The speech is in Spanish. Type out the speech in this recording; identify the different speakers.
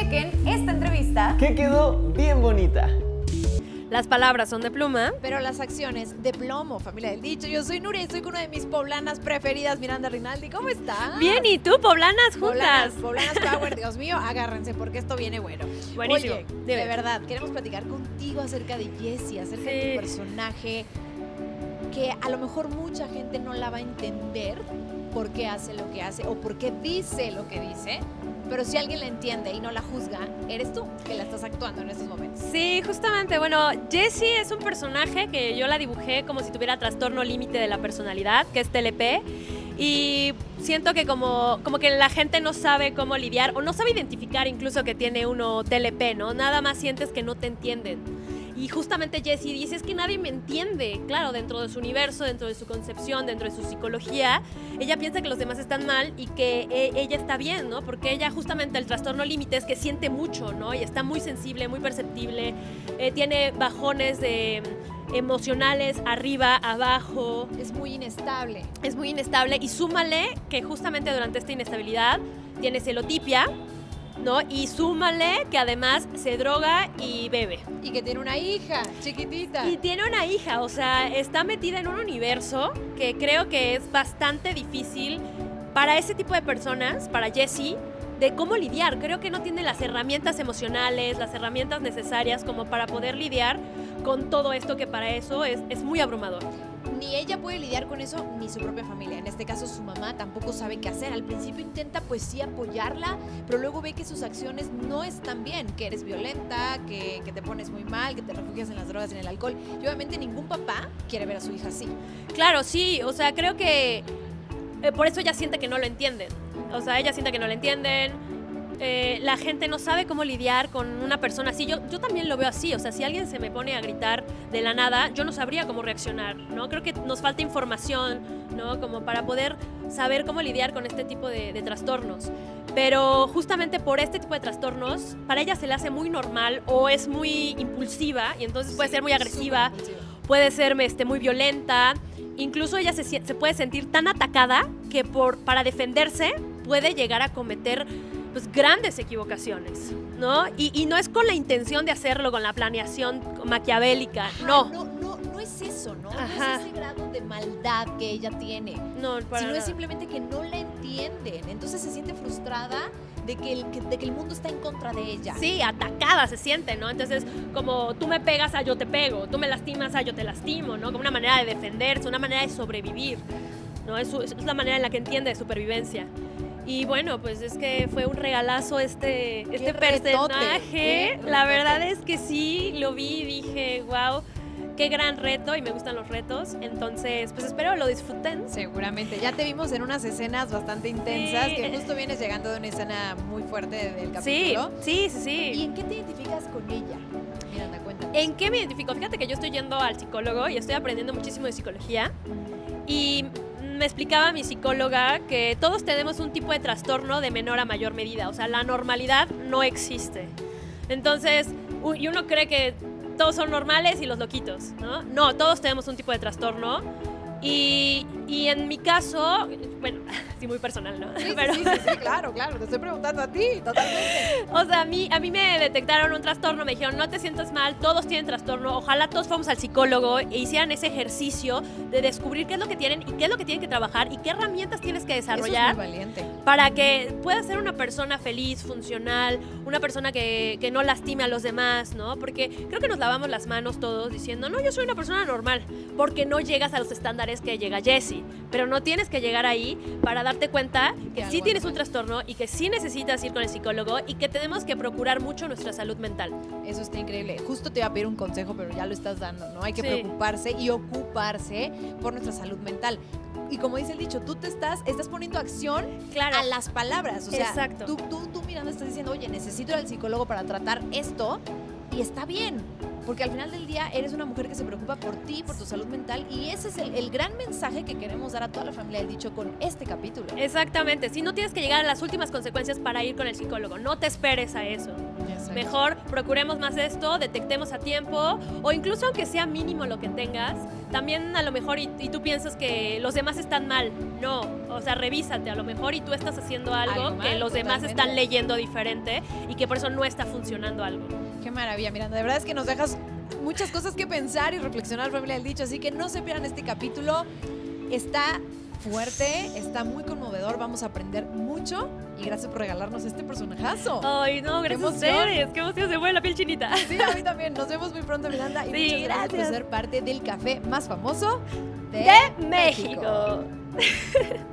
Speaker 1: Chequen esta entrevista
Speaker 2: que quedó bien bonita.
Speaker 3: Las palabras son de pluma,
Speaker 4: pero las acciones de plomo, familia del dicho. Yo soy Nuria y estoy con una de mis poblanas preferidas, Miranda Rinaldi. ¿Cómo estás?
Speaker 3: Bien, ¿y tú? Poblanas juntas.
Speaker 4: Poblanas Power, Dios mío, agárrense porque esto viene bueno.
Speaker 3: Buenísimo.
Speaker 4: Oye,
Speaker 3: Dime.
Speaker 4: de verdad, queremos platicar contigo acerca de Jessie, acerca de tu personaje, que a lo mejor mucha gente no la va a entender por qué hace lo que hace o por qué dice lo que dice. Pero si alguien la entiende y no la juzga, eres tú que la estás actuando en estos momentos.
Speaker 3: Sí, justamente. Bueno, Jessie es un personaje que yo la dibujé como si tuviera trastorno límite de la personalidad, que es TLP. Y siento que como que la gente no sabe cómo lidiar o no sabe identificar incluso que tiene uno TLP, ¿no? Nada más sientes que no te entienden. Y justamente Jessie dice, es que nadie me entiende. Claro, dentro de su universo, dentro de su concepción, dentro de su psicología, ella piensa que los demás están mal y que ella está bien, ¿no? Porque ella justamente el trastorno límite es que siente mucho, ¿no? Y está muy sensible, muy perceptible, tiene bajones emocionales arriba, abajo.
Speaker 4: Es muy inestable.
Speaker 3: Es muy inestable y súmale que justamente durante esta inestabilidad tiene celotipia, ¿no? Y súmale que además se droga y bebe.
Speaker 4: Y que tiene una hija chiquitita.
Speaker 3: Y tiene una hija, o sea, está metida en un universo que creo que es bastante difícil para ese tipo de personas, para Jessie, de cómo lidiar. Creo que no tiene las herramientas emocionales, las herramientas necesarias como para poder lidiar con todo esto que para eso es muy abrumador.
Speaker 4: Ni ella puede lidiar con eso, ni su propia familia. En este caso, su mamá tampoco sabe qué hacer. Al principio intenta, pues sí, apoyarla, pero luego ve que sus acciones no están bien, que eres violenta, que te pones muy mal, que te refugias en las drogas y en el alcohol. Y obviamente ningún papá quiere ver a su hija así.
Speaker 3: Claro, sí, o sea, creo que por eso ella siente que no lo entienden. O sea, ella siente que no lo entienden. La gente no sabe cómo lidiar con una persona así. Yo también lo veo así. O sea, si alguien se me pone a gritar de la nada, yo no sabría cómo reaccionar, ¿no? Creo que nos falta información, ¿no? Como para poder saber cómo lidiar con este tipo de trastornos. Pero justamente por este tipo de trastornos, para ella se le hace muy normal o es muy impulsiva y entonces puede ser muy agresiva, puede ser muy violenta. Incluso ella se puede sentir tan atacada que para defenderse puede llegar a cometer pues grandes equivocaciones, ¿no? Y no es con la intención de hacerlo, con la planeación maquiavélica, no.
Speaker 4: No es eso, ¿no?
Speaker 3: Ajá.
Speaker 4: No es ese grado de maldad que ella tiene.
Speaker 3: No, para
Speaker 4: sino
Speaker 3: nada.
Speaker 4: es simplemente que no la entienden. Entonces se siente frustrada de que el mundo está en contra de ella.
Speaker 3: Sí, atacada se siente, ¿no? Entonces, como tú me pegas, yo te pego, tú me lastimas, yo te lastimo, ¿no? Como una manera de defenderse, una manera de sobrevivir, ¿no? Es la manera en la que entiende de supervivencia. Y bueno, pues es que fue un regalazo este personaje. La verdad es que sí, lo vi y dije, wow, qué gran reto y me gustan los retos. Entonces, pues espero lo disfruten.
Speaker 4: Seguramente. Ya te vimos en unas escenas bastante intensas,
Speaker 3: Sí.
Speaker 4: que justo vienes llegando de una escena muy fuerte del capítulo.
Speaker 3: Sí.
Speaker 4: ¿Y en qué te identificas con ella? Miranda, cuéntanos.
Speaker 3: ¿En qué me identifico? Fíjate que yo estoy yendo al psicólogo y estoy aprendiendo muchísimo de psicología. Y me explicaba mi psicóloga que todos tenemos un tipo de trastorno de menor a mayor medida. O sea, la normalidad no existe. Entonces, y uno cree que todos son normales y los loquitos, ¿no? No, todos tenemos un tipo de trastorno. Y en mi caso, bueno, sí, muy personal, ¿no?
Speaker 4: Sí,
Speaker 3: Pero,
Speaker 4: sí, claro, te estoy preguntando a ti, totalmente.
Speaker 3: o sea, a mí me detectaron un trastorno, me dijeron, no te sientas mal, todos tienen trastorno, ojalá todos fuéramos al psicólogo e hicieran ese ejercicio de descubrir qué es lo que tienen y qué es lo que tienen que trabajar y qué herramientas tienes que desarrollar.
Speaker 4: Eso es muy valiente.
Speaker 3: Para que puedas ser una persona feliz, funcional, una persona que no lastime a los demás, ¿no? Porque creo que nos lavamos las manos todos diciendo, no, yo soy una persona normal, porque no llegas a los estándares que llega Jessie, pero no tienes que llegar ahí para darte cuenta que sí tienes un trastorno y que sí necesitas ir con el psicólogo y que tenemos que procurar mucho nuestra salud mental.
Speaker 4: Eso está increíble. Justo te iba a pedir un consejo, pero ya lo estás dando, ¿no? Hay que preocuparse y ocuparse por nuestra salud mental. Y como dice el dicho, tú estás poniendo acción a las palabras. O sea,
Speaker 3: exacto.
Speaker 4: Tú mirando estás diciendo, oye, necesito ir al psicólogo para tratar esto y está bien. Porque al final del día eres una mujer que se preocupa por ti, por tu salud mental y ese es el gran mensaje que queremos dar a toda la familia del dicho con este capítulo.
Speaker 3: Exactamente, si no tienes que llegar a las últimas consecuencias para ir con el psicólogo, no te esperes a eso.
Speaker 4: Exacto.
Speaker 3: Mejor procuremos más esto, detectemos a tiempo, o incluso aunque sea mínimo lo que tengas, también a lo mejor y tú piensas que los demás están mal. No, o sea, revísate a lo mejor y tú estás haciendo algo que los demás están leyendo diferente y que por eso no está funcionando algo.
Speaker 4: Qué maravilla, Miranda. De verdad es que nos dejas muchas cosas que pensar y reflexionar, familia del dicho. Así que no se pierdan este capítulo. Está fuerte, está muy conmovedor. Vamos a aprender mucho. Y gracias por regalarnos este personajazo.
Speaker 3: Ay, no, gracias a ustedes. Qué emoción, se mueve la piel chinita.
Speaker 4: Sí, a mí también. Nos vemos muy pronto, Miranda. Y
Speaker 3: sí,
Speaker 4: muchas gracias por ser parte del café más famoso
Speaker 3: de México.